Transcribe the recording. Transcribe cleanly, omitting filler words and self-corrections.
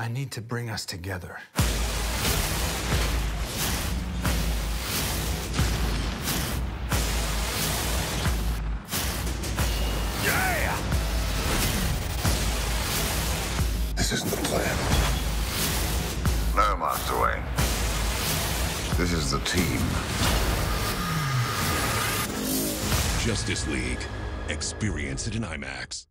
I need to bring us together. Yeah! This isn't the plan. No, Master Wayne. This is the team. Justice League. Experience it in IMAX.